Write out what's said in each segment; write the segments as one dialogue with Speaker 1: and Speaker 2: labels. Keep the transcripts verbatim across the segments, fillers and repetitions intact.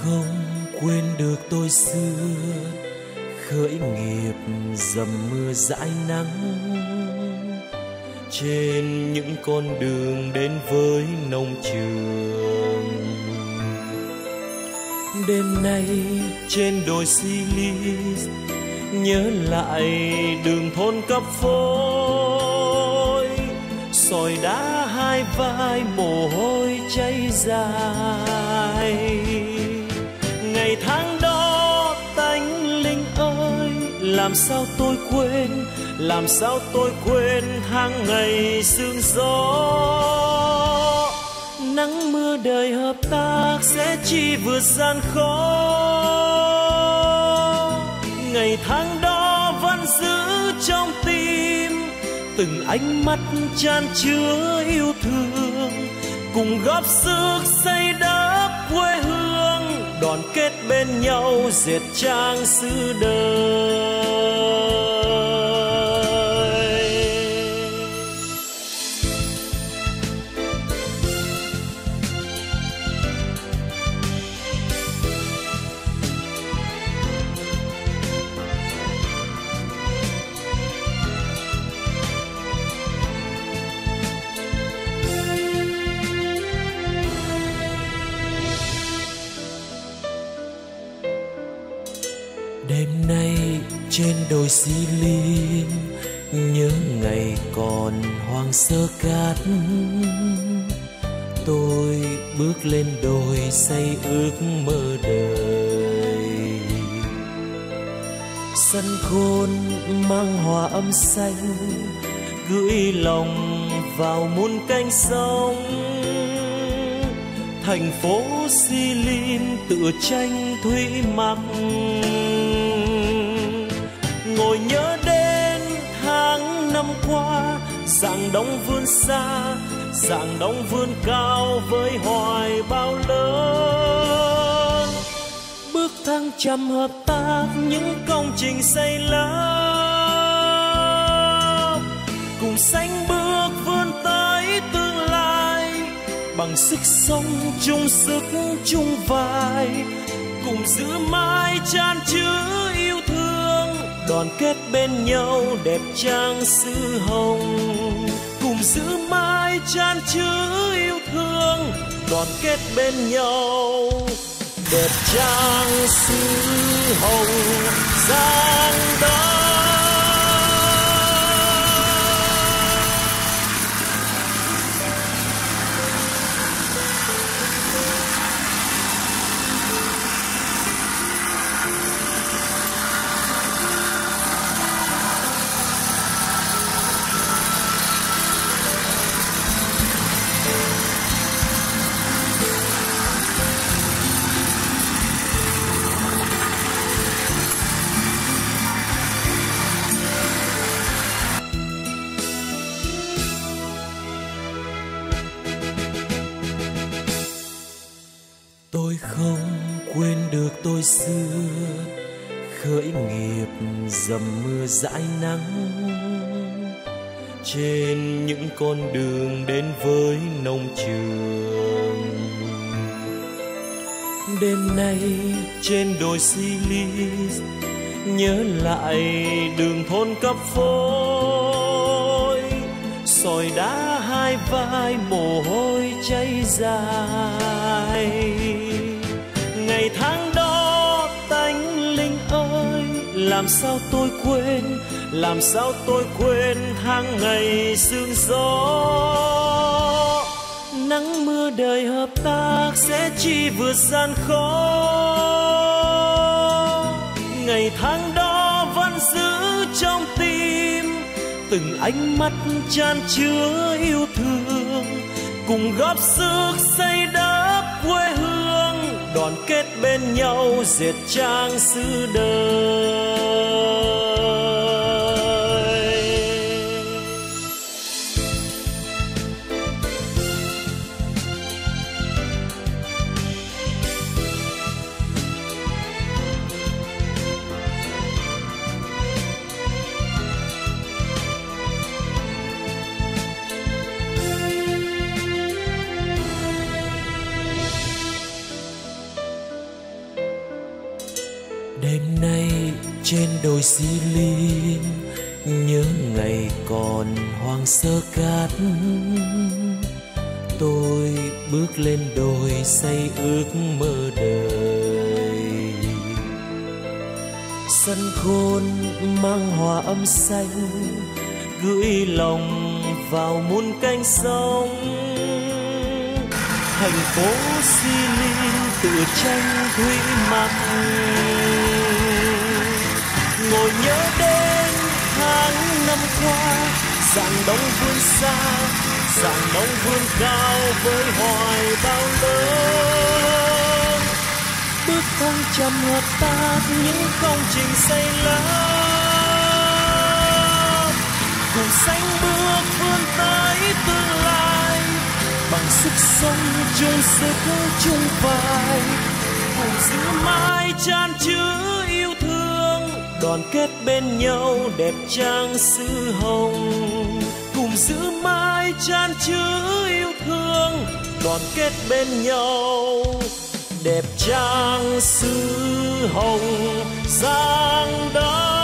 Speaker 1: không quên được tôi xưa, khởi nghiệp dầm mưa dãi nắng, trên những con đường đến với nông trường. Đêm nay trên đồi Silis, nhớ lại đường thôn cấp phối, sỏi đá hai vai mồ hôi cháy dài. Ngày tháng đó tánh linh ơi, làm sao tôi quên, làm sao tôi quên tháng ngày sương gió. Nắng mưa đời hợp tác sẽ chi vượt gian khó. Ngày tháng đó vẫn giữ trong tim từng ánh mắt chan chứa yêu thương, cùng góp sức xây đắp quê hương, đoàn kết bên nhau dệt trang sử đời. Đêm nay trên đồi Xi Linh, nhớ ngày còn hoang sơ cát, tôi bước lên đồi xây ước mơ đời. Sân khôn mang hòa âm xanh, gửi lòng vào muôn cánh sông. Thành phố Xi Linh tựa tranh thủy mặc, ngồi nhớ đến tháng năm qua, dạng đông vươn xa, dạng đông vươn cao với hoài bão lớn. Bước thăng trầm hợp tác những công trình xây lắp, cùng sánh bước vươn tới tương lai, bằng sức sống chung sức chung vai, cùng giữ mãi chan chứa yêu thương, đoàn kết bên nhau đẹp trang xứ Hồng. Cùng giữ mãi chan chứa yêu thương, đoàn kết bên nhau đẹp trang xứ Hồng Giang Đông. Tôi không quên được tôi xưa, khởi nghiệp dầm mưa dãi nắng, trên những con đường đến với nông trường. Đêm nay trên đồi Silis, nhớ lại đường thôn cấp phối, sỏi đá hai vai mồ hôi cháy dài. Ngày tháng đó tánh linh ơi, làm sao tôi quên, làm sao tôi quên tháng ngày sương gió. Nắng mưa đời hợp tác sẽ chi vượt gian khó. Ngày tháng đó vẫn giữ trong tim từng ánh mắt chan chứa yêu thương, cùng góp sức xây đắp quê hương, đoàn kết bên nhau dệt trang sử đời. trên đồi xi lin, nhớ ngày còn hoang sơ cát. Tôi bước lên đồi xây ước mơ đời. Sân khôn mang hòa âm xanh, gửi lòng vào muôn cánh sông. Thành phố xi lin tự tranh thủy mặc, ngồi nhớ đến tháng năm qua. Dạng đông vươn xa, dạng đông vươn cao với hoài bao lớn. Bước thăng trầm hợp tác những công trình xây lắp, cùng sánh bước vươn tới tương lai. Bằng sức sống chung sức chung vai, cùng giữ mãi chan chứa yêu thương. Đoàn kết bên nhau đẹp trang xứ hồng, cùng giữ mãi chan chứa yêu thương. Đoàn kết bên nhau đẹp trang xứ hồng giang đông.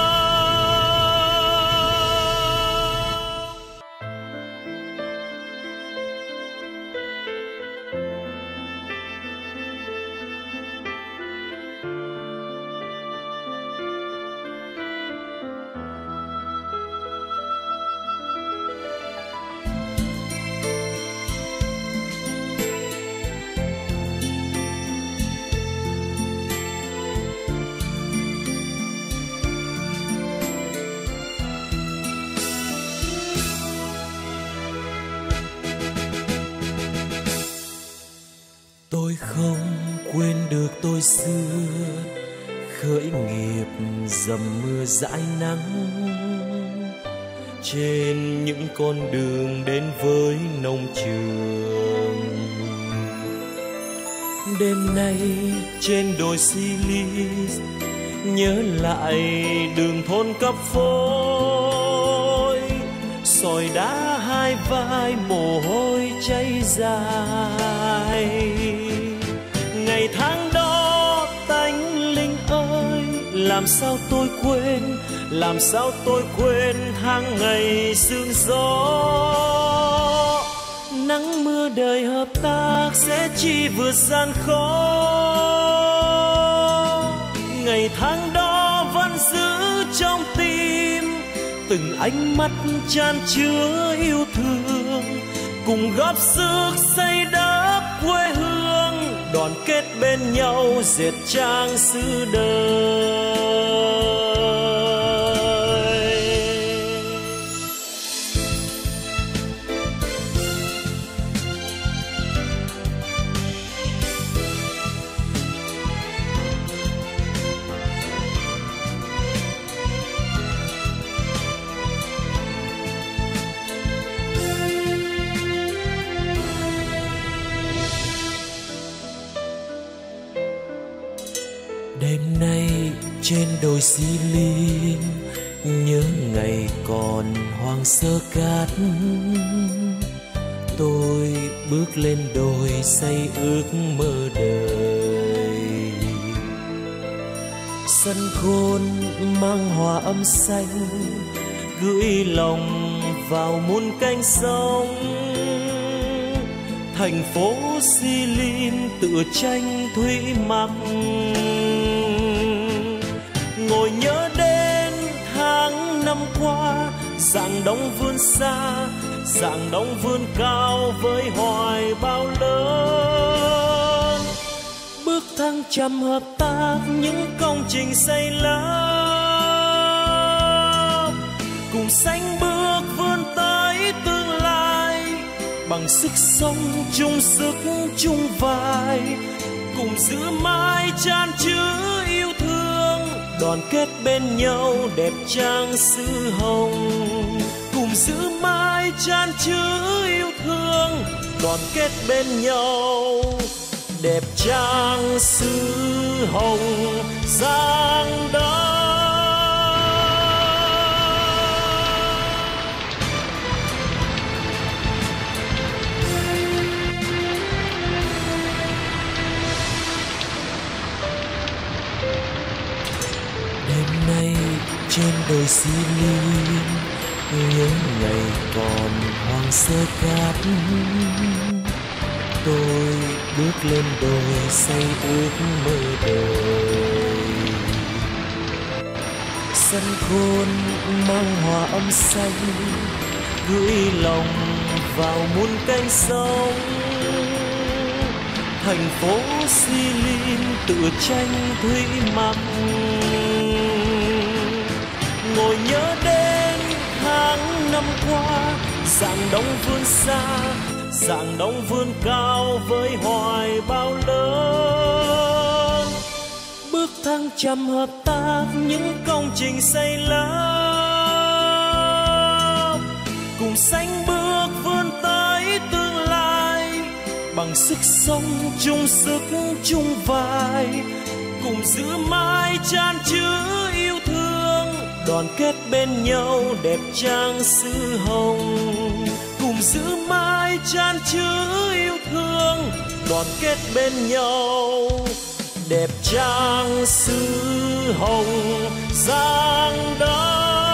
Speaker 1: Tôi không quên được tôi xưa, khởi nghiệp dầm mưa dãi nắng. Trên những con đường đến với nông trường, đêm nay trên đồi xi lin, nhớ lại đường thôn cấp phối. Sỏi đá hai vai, mồ hôi cháy dài. Ngày tháng đó tánh linh ơi, làm sao tôi quên, làm sao tôi quên tháng ngày sương gió. Nắng mưa đời hợp tác sẽ chi vượt gian khó. Ngày tháng đó vẫn giữ trong tim từng ánh mắt chan chứa yêu thương, cùng góp sức xây đắp quê hương. Đoàn kết bên nhau dệt trang xứ đời. Đêm nay trên đồi xi lin, nhớ ngày còn hoang sơ cát. Tôi bước lên đồi xây ước mơ đời. Sân khôn mang hòa âm xanh, gửi lòng vào muôn cánh sông. Thành phố xi lin tựa tranh thủy mặc, ngồi nhớ đến tháng năm qua. Dạng đông vươn xa, dạng đông vươn cao với hoài bao lớn. Bước thăng trầm hợp tác những công trình xây lắp, cùng sánh bước vươn tới tương lai. Bằng sức sống chung sức chung vai, cùng giữ mãi chan chứa yêu thương. Đoàn kết bên nhau đẹp trang xứ hồng, cùng giữ mãi chan chứa yêu thương. Đoàn kết bên nhau đẹp trang xứ hồng giang đông. Đêm xì lim nhớ ngày còn hoang sơ cát. Tôi bước lên đồi say ước mơ đời. Sân khôn mang hòa âm xanh gửi lòng vào muôn cánh sông. Thành phố xì lim tựa tranh thủy mặc, ngồi nhớ đến tháng năm qua. Dạng đông vươn xa, dạng đông vươn cao với hoài bão lớn. Bước thăng trầm hợp tác những công trình xây lắp, cùng sánh bước vươn tới tương lai. Bằng sức sống chung sức chung vai, cùng giữ mãi chan chứa yêu thương. Đoàn kết bên nhau đẹp trang xứ hồng, cùng giữ mãi chan chứa yêu thương. Đoàn kết bên nhau đẹp trang xứ hồng. Giang Đông